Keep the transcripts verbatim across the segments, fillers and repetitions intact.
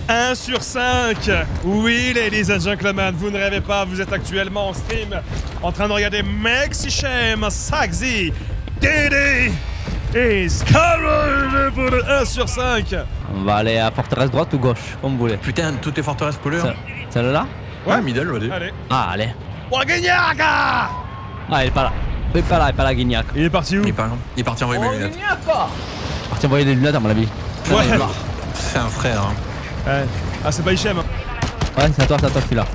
un sur cinq. Oui, ladies and gentlemen, vous ne rêvez pas, vous êtes actuellement en stream en train de regarder Mexichem, Saxi, Didi et Scarlet pour le un sur cinq. On va aller à forteresse droite ou gauche, comme vous voulez. Putain, toutes les forteresses collées. Hein. Celle-là? Ouais, middle, vas-y. Allez. Ah, allez. Wagignac. Ah, il est pas là. Il est pas là, il est pas là, Guignac. Il est parti où? Il est, pas, il est parti envoyer mes lunettes. Parti envoyer des lunettes, à mon avis. Ouais. C'est un frère. Hein. Ouais. Ah, c'est pas Hichem. Ouais, c'est à toi, c'est à toi, celui-là.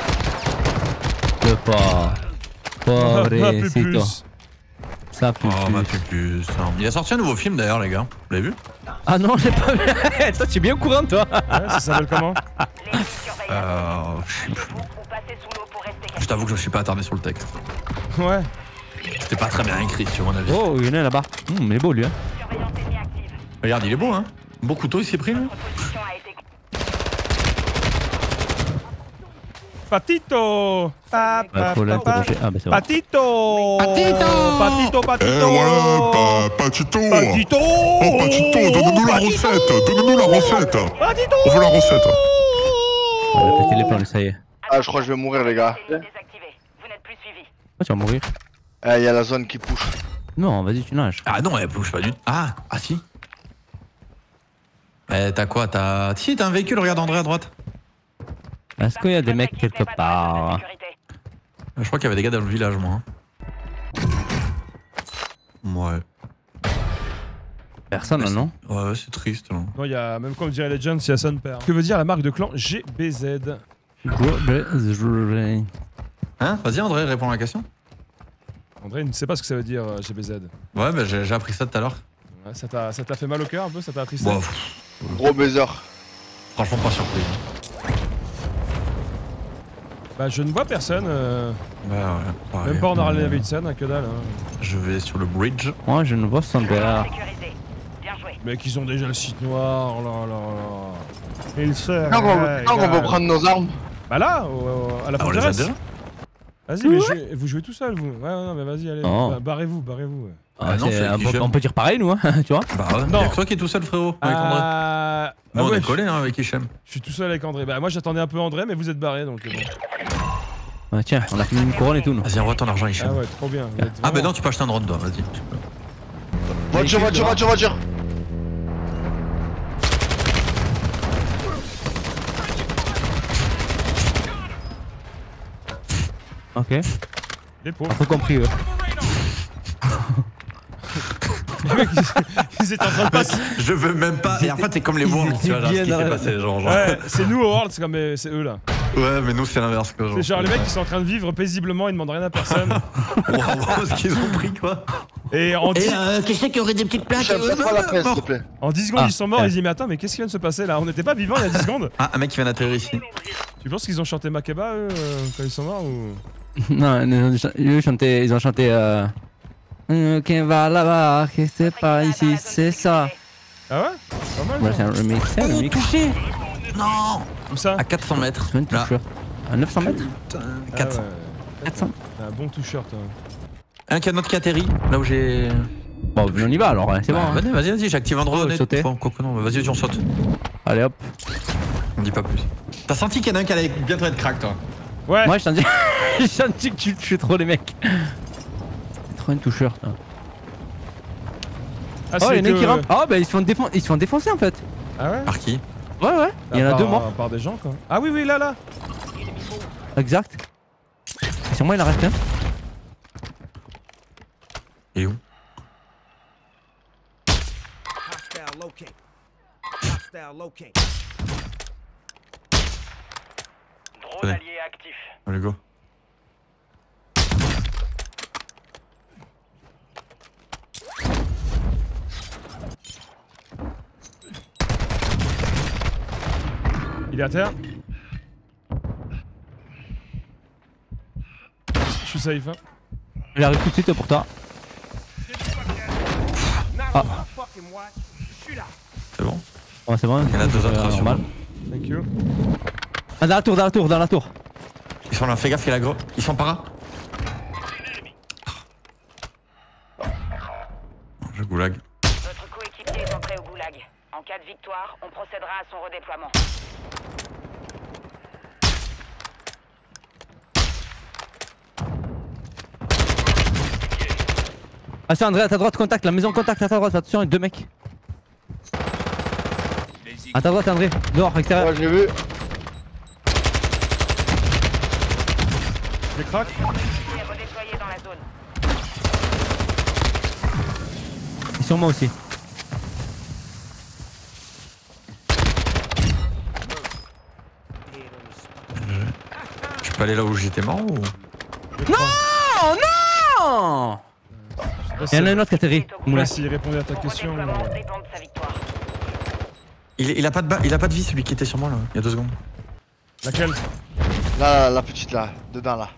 Je pas. Pobrecito. Ça pue. Oh, ma pupus. Il a sorti un nouveau film d'ailleurs, les gars. Vous l'avez vu? Ah non, j'ai pas vu. Toi, tu es bien au courant, toi. Ouais, ça s'appelle comment? Euh. Je sais plus. Je t'avoue que je me suis pas attardé sur le texte. Ouais. C'était pas très bien écrit, sur mon avis. Oh, il y en a là-bas. Hum, il est beau, lui. Hein. Regarde, il est beau, hein. Beau couteau, il s'est pris, lui. Patito. Pa, pa, faut pa, pa. ah, bah, c'est bon. Patito. Patito. Patito, Patito. Eh ouais, pa Patito. Patito. Oh, Patito, donne-nous la recette. Donne-nous la recette. Patito. On veut la recette. On a pété les plans, ça y est. Ah, je crois que je vais mourir, les gars. Oh, tu vas mourir. Ah, il y a la zone qui push. Non, vas-y, tu nages. Ah non, elle bouge pas du tout. Ah, ah si. Eh, t'as quoi? T'as. Si, t'as un véhicule, regarde André à droite. Est-ce qu'il y a des mecs quelque part? Je crois qu'il y avait des gars dans le village, moi. Ouais. Personne, non? Ouais, ouais, c'est triste. Là. Non, il y a, même comme dirait Legends, il y a son père. Que veut dire la marque de clan G B Z? Hein? Vas-y, André, réponds à la question. André, il ne sait pas ce que ça veut dire euh, G B Z. Ouais, bah j'ai appris ça tout à l'heure. Ouais, ça t'a fait mal au cœur un peu? Ça t'a attristé? Bon, gros baiser. Franchement, pas surpris. Bah, je ne vois personne. Euh... Bah ouais, pareil. Même pas en Harley Davidson, hein, que dalle. Hein. Je vais sur le bridge. Moi, je ne vois son père. Mec, ils ont déjà le site noir, là là là. Ils se. Quand on, veut, quand on veut prendre nos armes? Bah là, au, au, à la Ah, on les a forteresse. déjà? Vas-y, mais jouez, vous jouez tout seul, vous. Ouais, non, mais vas-y, allez. Oh. Bah, barrez-vous, barrez-vous. Ouais. Ah, non, un peu, on peut dire pareil, nous, hein, tu vois? Bah ouais, non. y'a que toi qui es tout seul, frérot, avec André. Euh... Nous, ah on ouais, est collés, hein, avec Hichem. Je suis tout seul avec André. Bah, moi, j'attendais un peu André, mais vous êtes barré, donc bon. Ouais, tiens, on a fini une couronne et tout, nous. Vas-y, envoie ton argent, Hichem. Ah ouais, trop bien. Ah, bah vraiment... non, tu peux acheter un drone, toi, vas-y. Voiture, voiture, voiture, voiture. Ok. Les pauvres. T'as tout compris, eux. Les mecs, ils, ils étaient en train de passer. Je veux même pas. Et en fait, c'est comme les Worlds, tu vois, genre, ce qui s'est passé, genre. genre. Ouais, c'est nous au World, c'est comme c'est eux là. Ouais, mais nous, c'est l'inverse, quoi. C'est genre les mecs qui sont en train de vivre paisiblement, ils demandent rien à personne. Waouh, ce qu'ils ont pris, quoi. Et en dix euh, qui c'est qui aurait des petites plaques? J'aime pas la presse, s'il te plaît. en dix secondes, Ah, ils sont morts, ouais. ils disent mais attends, mais qu'est-ce qui vient de se passer là? On n'était pas vivants il y a dix secondes. Ah, un mec qui vient d'atterrir ici. Tu penses qu'ils ont chanté Makeba eux euh, quand ils sont morts ou. Non, ils ont, ils ont chanté. Ils ont chanté. Euh... Qui va là-bas, qui c'est pas ici, c'est ça. Ah ouais? Pas mal. Ouais, non c'est un remix. C'est un remix. touché. Non. Où ça? À quatre cents mètres. C'est une Là. touche. À neuf cents mètres? quatre cents. Ah ouais. quatre cents. T'as un bon t-shirt. Hein. Un canot qui atterrit, là où j'ai. Bon, on y va alors, ouais, c'est bon. Bah, Hein. Vas-y, vas-y, vas-y, j'active un drone. Oh, sauter. Quoi que non, vas-y, on saute. Allez hop. On dit pas plus. T'as senti qu'il y en a un qui allait bientôt être crack, toi? Ouais. Moi, je t'en dis. Je t'en dis que tu tues trop les mecs. C'est trop une toucheur, toi. Ah, Oh, c'est il y en a que- qui rampent. Oh, bah ils se font défon- ils se font défoncer en fait. Ah ouais? Par qui? Ouais, ouais. Il y en a Par- deux morts. Par des gens quoi. Ah oui, oui, là, là. Exact. Et sur moi, il en reste un. Et où? Drone allié actif. Allez, go. Il est à terre. Je suis safe. Hein. J'arrive tout de suite pour toi. Ah. C'est bon? Ouais, c'est bon. Il y en a deux autres euh, sur normal. Thank you. Ah, dans la tour, dans la tour, dans la tour. Ils sont là, fais gaffe, il y a la gros. Ils sont par là? Je goulag. Votre coéquipier est entré au goulag. En cas cas de victoire, on procédera à son redéploiement. Attention André, à ta droite, contact, la maison contact à ta droite, attention, il y a deux mecs. À ta droite André, dehors, extérieur. Ouais, j'ai vu. Les cracks. Est redéployé dans la zone. Ils sont moi aussi. Je peux aller là où j'étais mort ou. Non, non. Il y en a une autre qui atterrit. Moula, s'il répondait à ta question. Redéploiement euh, dépend de sa victoire. Il, il, a pas de ba- il a pas de vie celui qui était sur moi là, il y a deux secondes. Laquelle? Là, là, la petite là, dedans là.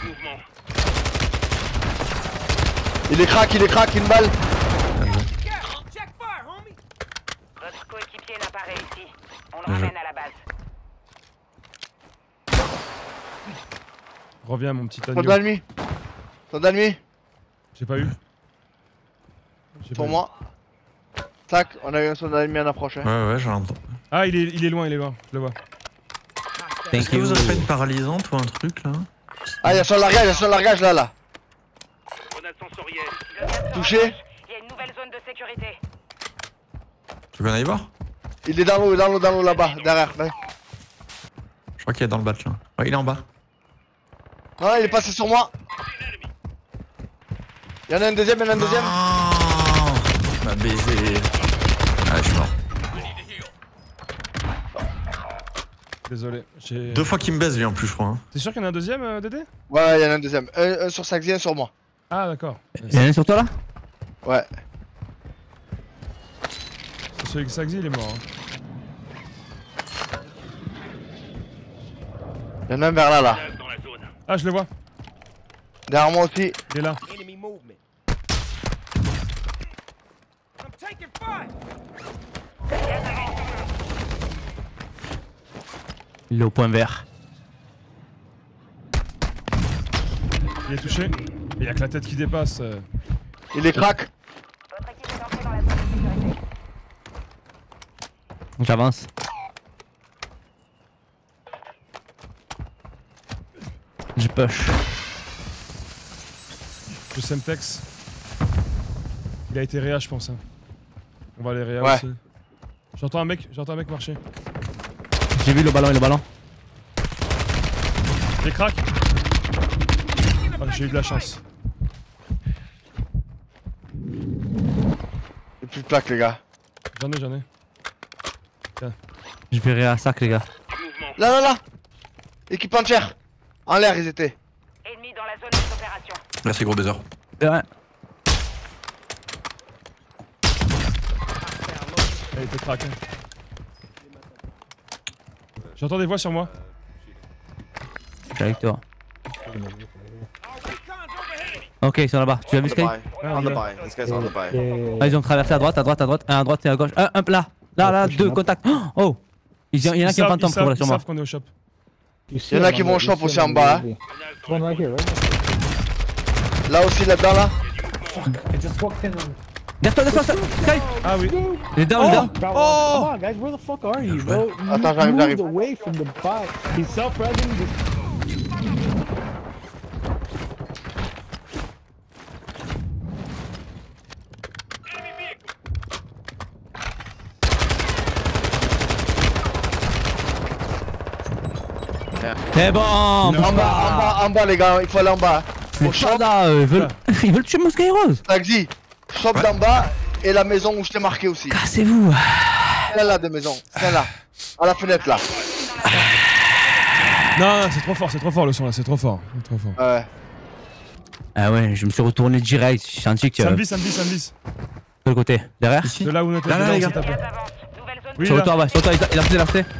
Il est crack, il est crack, une balle. Votre coéquipier n'a pas réussi. On le Bien joué. ramène à la base. Reviens, mon petit agneau. Soldat ennemi. Soldat ennemi. J'ai pas eu. J'ai Sur pas eu. moi. Tac, on a eu un soldat ennemi en approche. Hein. Ouais, ouais, j'en entends. Ah, il est, il est loin, il est loin. Je le vois. Est-ce Thank que you. vous avez pas une paralysante ou un truc là? Ah, il y a son largage, il y a son largage là, là. Grenade sensorielle. Le gaz se Touché. rapproche. Il y a une nouvelle zone de sécurité. Tu veux qu'on aille voir? Il est dans l'eau, dans l'eau, dans l'eau là-bas, derrière. Ouais. Je crois qu'il est dans le bat là. Ouais, il est en bas. Non, il est passé sur moi. Il y en a un deuxième, il y en a un deuxième. Non, m'a baisé. Ah, je suis mort. Désolé. j'ai- Deux fois qu'il me baise lui en plus, je crois. Hein. T'es sûr qu'il y en a un deuxième, euh, Dédé? Ouais, il y en a un deuxième. Un, un sur Saxy, un sur moi. Ah, d'accord. Il y en a un sur toi là? Ouais. C'est celui que Saxy, il est mort. Hein. Il y en a un vers là, là. Grenade dans la zone. Ah, je le vois. Derrière moi aussi. Il est là. Enemy movement. Il est au point vert. Il est touché. Il y a que la tête qui dépasse. euh. Il est crack. Votre équipe est entrée dans la zone de sécurité. J'avance. Je push. Le Semtex. Il a été réa, je pense. Hein. On va aller réa Ouais. aussi. J'entends un mec, j'entends un mec marcher. J'ai vu le ballon et le ballon. Les cracks. Ah, j'ai eu de la chance. Il n'y a plus de plaques, les gars. J'en ai, j'en ai. Je verrai à sac les gars. Mouvement. Là, là, là. Équipe entière. En l'air, ils étaient. Ennemi dans la zone d'opération. Merci gros baiser. Ouais. Il était crack. Hein. J'entends des voix sur moi. Je suis avec toi. Ok, ils sont là-bas. Tu as vu Sky? Ah, on y va. Ah, ils ont traversé à droite, à droite, à droite, un à droite et à gauche. Un, un là. Là, là, deux contacts. Oh! Il y, il y en a qui ont savent- fantôme ils sur savent- sur ils moi. savent qu'on est au shop. Il y en a qui vont au shop aussi en bas. Hein. Là aussi, là-dedans, là. Derrière toi, derrière toi, Sky! Ah oui. Il est down, il est down. Oh! Come on, guys, where the fuck are you, bro? You Attends, j'arrive, moved j'arrive. away from the bot. He's self-resing. Just... C'est bon! En bas, en bas, en bas, les gars. Il faut aller en bas. Les Au shop, soldats, euh, ils veulent, ils veulent tuer mon Sky Rose! Taxi. Shop d'en bas et la maison où je t'ai marqué aussi. Cassez-vous! Celle-là de maison. Celle-là. À la fenêtre, là. Non, non, c'est trop fort, c'est trop fort le son là, c'est trop fort. C'est trop fort. Ouais. Ah ouais, je me suis retourné direct. J'ai senti que. Ça me De vise, ça me vise, ça me vise. quel côté? Derrière? Ici. De là où on était Là, là, dedans, les s'il gars. te plaît. Gaz avance. Nouvelle zone Oui, Sur le là. toit, ouais, sur le toit, il a il a refait, il a refait.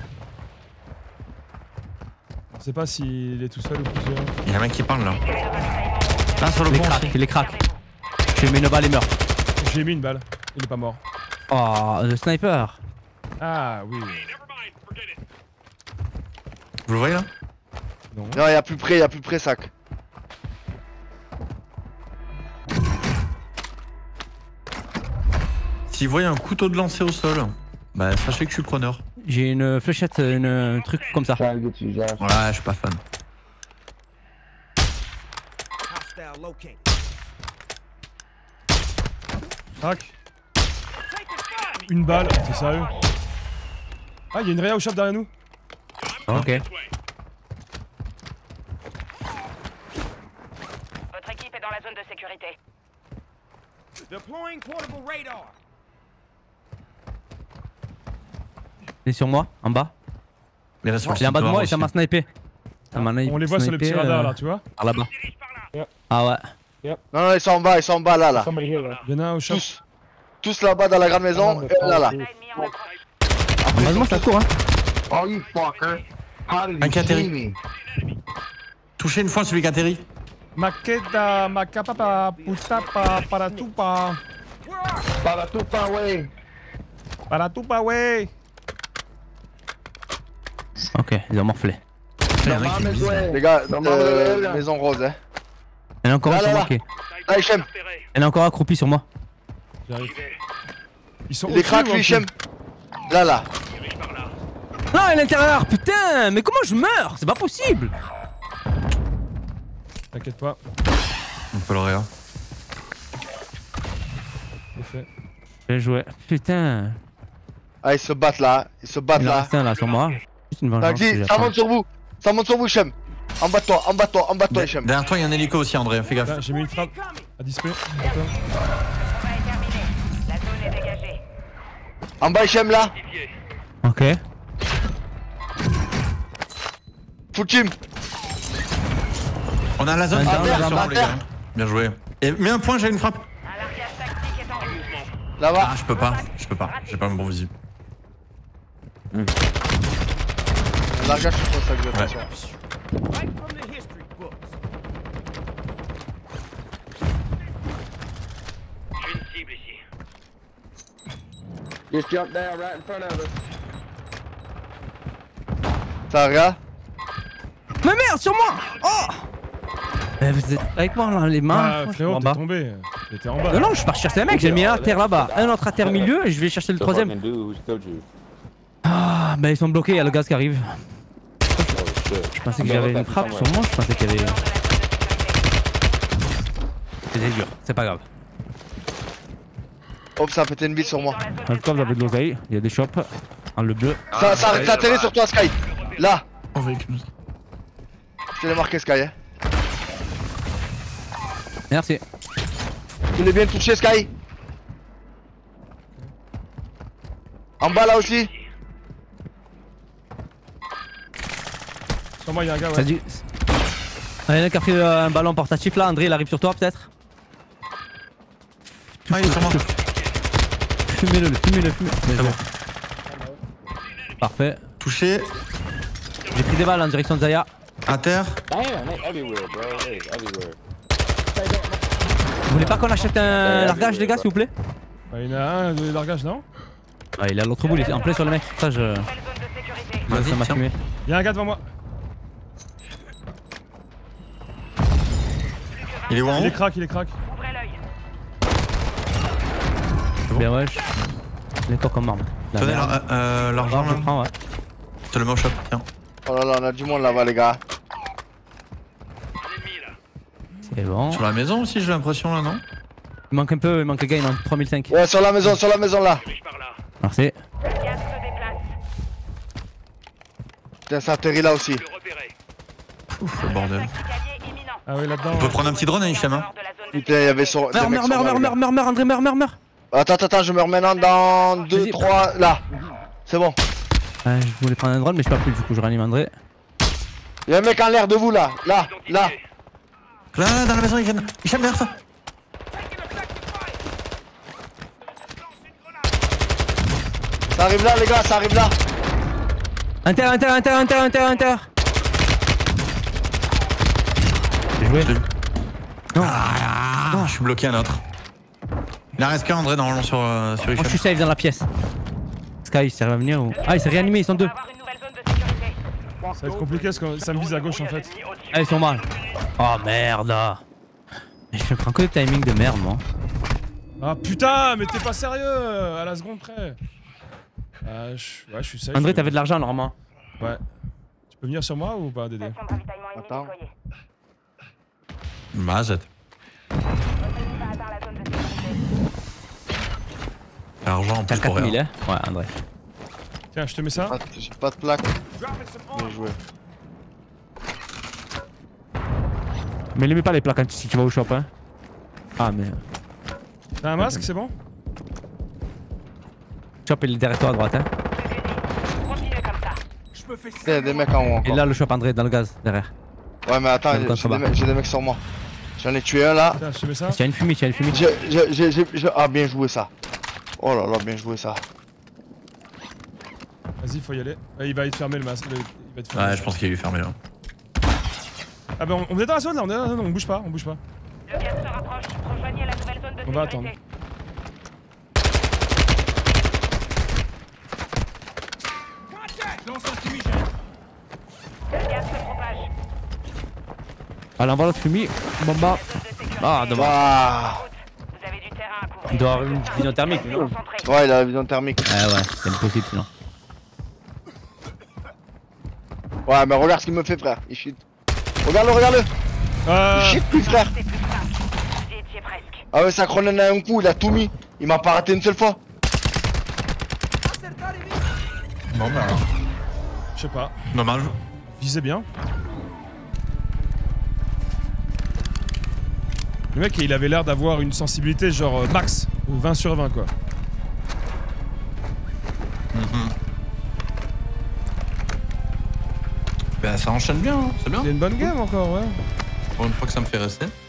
Je sais pas s'il est tout seul ou plusieurs. Il y a un mec qui parle là. Là sur le Les pont cracks, aussi. les cracks. J'ai mis une balle et meurt. J'ai mis une balle, il est pas mort. Oh, le sniper. Ah oui. Vous le voyez là? Non. Non, il y a plus près, il y a plus près, sac. S'il voyait un couteau de lancer au sol, Bah, sachez que je suis preneur. J'ai une fléchette, une, un truc comme ça. Trying to get you, Josh. Ouais, je suis pas fan. Crac. Une balle, c'est sérieux. Ah, il y a une réa au shop derrière nous. Ok. Votre équipe est dans la zone de sécurité. Deploying portable radar. Il est sur moi, en bas. Il reste sur le Il est en bas de site moi noir et ça m'a aussi. snipé. Ça m'a On les voit sur le petit snipé, radar euh, là, tu vois. Par là-bas. Dirige par là. Yep. Ah ouais. Yep. Non, non, ils sont en bas, ils sont en bas là, là. Somebody here, though. Il y en a un au shop. Tous. Tous là-bas dans la grande maison, et là, là. Un ennemi en approche. Heureusement ça court hein. Oh, you fucker. How did Un you qui atterrit. see me? Touchez une fois celui qui atterrit. Makeda, makapapa, putapa, paratupa. Para tu far away. Paratupa, ouais. Ok, ils ont morflé. Il y en a un qui est Mohammed bizarre. way. Les gars, Non, euh, non, non, non. maison rose, hein. Il y en a encore un Là, sur là, moi là. qui est. Ah, Hichem, Il y en a encore un accroupi sur moi. J'arrive. Ils sont il est au-dessus crack, ou en lui, dessous? Hichem. Là, là. Dirige par là. Non, à l'intérieur, putain. Mais comment je meurs? C'est pas possible. T'inquiète pas, On peut le réa. c'est fait. Bien joué. Putain. Ah, ils se battent là, ils se battent Il en là. reste un là sur moi. Juste une vengeance. que Taxi, j'ai à ça monte prendre. sur vous. Ça monte sur vous, Hichem. En bas de toi, en bas de toi, en bas de toi, Hichem. Derrière toi, il y a un hélico aussi, André. Fais gaffe. Là, j'ai mis une frappe à display. Le combat est terminé. La zone est dégagée. En bas, Hichem, là. Identifié. Ok. Full team. On a la zone. Un Ah, down, merde, un sur down. moi, les gars. Bien joué. Et mets un point, j'ai une frappe. Un largage tactique est en route. Là-bas. Ah, je peux pas. Je peux pas. J'ai pas le bon visible. Un largage sur toi, ça que j'ai Ouais. attention. Right from the history books. J'ai une cible ici. Just jump down right in front of us. Ça regarde. Mais merde, sur moi. Oh. Eh, vous êtes avec moi là, les mains. Ah, franchement, frérot, en t'es bas. tombé. T'étais en bas. Non, non, je suis parti chercher un mec. J'ai mis un à terre là-bas, un autre à terre milieu et je vais chercher le troisième. Ah, bah ils sont bloqués, il y a le gaz qui arrive. Je pensais que j'avais une frappe sur moi, je pensais qu'il y avait. C'était dur, c'est pas grave. Hop, ça a pété une bille sur moi. En tout cas, vous avez de l'oseille, il y a des shops. En le bleu. Ça, ça, ça atterrit sur toi, Sky. Là. On véhicule. Je te l'ai marqué, Sky. Hein. Merci. Tu l'as bien touché, Sky. En bas, là aussi. Sur moi, il y a un gars, Ça ouais. dit. Ah, il y en a qui a pris euh, un ballon portatif là, André il arrive sur toi peut-être. Ah, il est sur moi. Fumez-le, fumez-le, fumez-le. C'est bon. Parfait. Touché. J'ai pris des balles en direction de Zaya. À terre. Damn, they everywhere, bro. They everywhere. Vous voulez pas qu'on achète un largage les gars s'il vous plaît? Bah, il y en a un de largage, non? Ah, il est à l'autre bout, il est en plein sur le mec. Ça je. Nouvelle zone de sécurité. Ouais, ça m'a tiens. fumé. Il y a un gars devant moi. Il est où en Il haut? est crack, il est crack. Ouvrez l'œil. Bien wesh. Il est encore comme arme. La Tenez merde. la- euh, l'argent Je là. prends, ouais. Je te le mets au shop. Tiens. Oh là là, on a du monde là-bas, les gars. Un ennemi là. C'est bon. Sur la maison aussi, j'ai l'impression là, non? Il manque un peu, il manque le gars, il manque trois mille cinq. Ouais, sur la maison, sur la maison là. Dirige par là. Merci. Le gaz se déplace. Tiens, ça atterrit là aussi. Le repérer. Ouf, le bordel. Tactique allié imminent. Ah oui, là-dedans. On peut prendre un petit drone, hein, Hichem, hein? Hors de la zone de Putain, il y avait sur. des Meurs, mecs meurs, sur meurs, moi, meurs, les meurs, gars. meurs, meurs, André, meurs, meurs, meurs. Attends, attends, attends, je meurs maintenant dans deux, Vas-y. trois, là. C'est bon. Ouais, je voulais prendre un drone, mais je peux plus, du coup, je ranime André. Il y a un mec en l'air de vous là, là, là. Là, là, dans la maison, Hichem. Hichem, derrière toi. Ça arrive là, les gars, ça arrive là. Inter, inter, inter, inter, inter, inter. J'ai joué. Je l'ai vu. Ah, je suis bloqué à un autre. Il en reste qu'un, André, normalement, sur, euh, sur Moi, je Hichem. suis safe dans la pièce. Sky, il s'est revenir ou. Ah, il s'est réanimé, ils sont deux. avoir une nouvelle zone de sécurité. Ça va être compliqué parce que ça me vise à gauche en fait. Ah, ils sont mal. Oh merde. Mais je prends que le timing de merde, moi. Ah putain, mais t'es pas sérieux à la seconde près. Ah, je... Ouais, je suis safe. André, t'avais de l'argent normalement. Ouais. Tu peux venir sur moi ou pas, Dédé? Station de ravitaillement ennemi Attends. déployée. Mazet. Votre ennemi va atteindre la zone de sécurité. L'argent en T'as plus pour quatre mille, rien. hein? Ouais, André. Tiens, je te mets ça. Pas de- J'ai pas de plaque. Bien joué. Mais les mets pas les plaques quand tu, si tu vas au shop, hein. Ah, mais. T'as un masque, c'est bon? Shop, il est derrière toi à droite, hein. Continuez comme ça. Il y a des mecs en haut Et encore. là, le shop, André, dans le gaz, derrière. Ouais, mais attends, Dans le j'ai contrebas. des, mecs- j'ai des mecs sur moi. J'en ai tué un là. Tiens, je te mets ça. Il y a une fumée, il y a une fumée. J'ai, j'ai, j'ai, j'ai- j'ai- Ah, bien joué ça. Oh là là, bien joué ça. Vas-y, faut y aller. Ouais, il va être fermé le masque. le- Il va être fermé. Ouais, je pense qu'il est fermé là. Ah bah on, on est dans la zone là, on est dans la zone, on bouge pas, on bouge pas. Le gaz se rapproche. Rejoignez la nouvelle zone de On va sécurité. attendre. Le gaz se propage. Allez, on va l'autre fumée. Bomba. La zone de sécurité. Ah, dommage. Ah. Vous avez du terrain à couvrir. Il doit avoir une vision thermique, lui, non? Concentré. Ouais, il a la vision thermique. Ah ouais, c'est impossible sinon. Ouais, mais regarde ce qu'il me fait, frère. Il shit. Regarde-le, regarde-le. Euh... Il shit, plus, frère. C'est plus simple. Vous y étiez presque. Ah ouais, ça chronomètre à un coup, il a tout mis. Il m'a pas raté une seule fois. Bon bah alors. Je sais pas. Dommage. Visez bien. Le mec, il avait l'air d'avoir une sensibilité genre euh, max, ou vingt sur vingt quoi. Mhm. Bah ça enchaîne bien, hein. C'est bien. C'est une bonne game encore, ouais. Pour une fois que ça me fait rester.